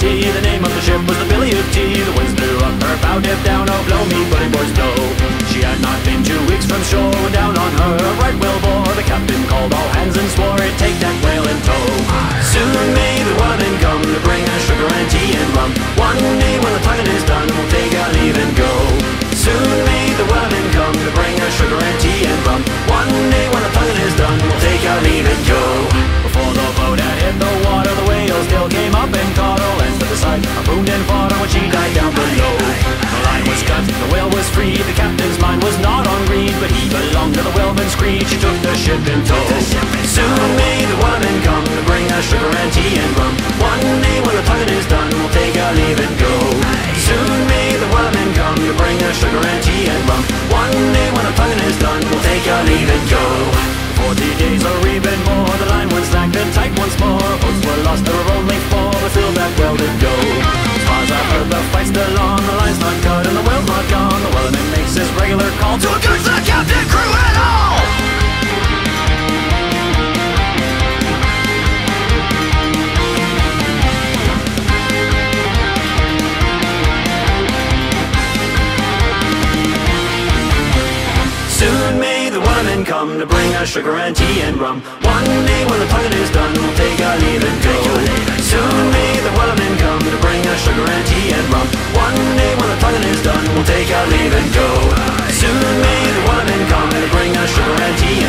tea. The name of the ship was the Billy of Tea. The winds blew up her bow, dip down, oh blow me, bully boys blow. She had not been 2 weeks from shore when down on her a right whale bore. The captain called all hands and swore he'd take that whale in tow. Soon may the woman come to bring us sugar and tea and rum. One day when the tonguing is done, we'll take our leave and go. Soon may the woman come to bring us sugar and tea and rum. One day when the tonguing is done, we'll take our leave and go. Before the boat had hit the water, the whale still came up and caught her land to the side. Harpooned and fought her when she died down below. The line was cut, the whale was free. The captain's mind was not on greed, but he belonged to the whaleman's creed. She took the ship in tow. Soon may the woman come to bring us sugar and tea and rum. One day when the tonguing is done, we'll take our leave and go. Soon may the woman come to bring us sugar and tea and rum. One day when the tonguing is done, we'll take our leave and go. 40 days or even more, the line went slack and tight once more. Boats were lost, there were only 4, but still that well did go. As far as I've heard, the fight's still on, the line's not cut and the whale's not gone. The whaleman makes his regular call to a good the captain, crew and all. Soon may the woman come to bring us sugar and tea and rum. One day when the tonguing is done, we'll take our leave and go. Soon may the woman come to bring us sugar and tea and rum. One day when the tonguing is done, we'll take our leave and go. Soon may the woman come to bring us sugar and tea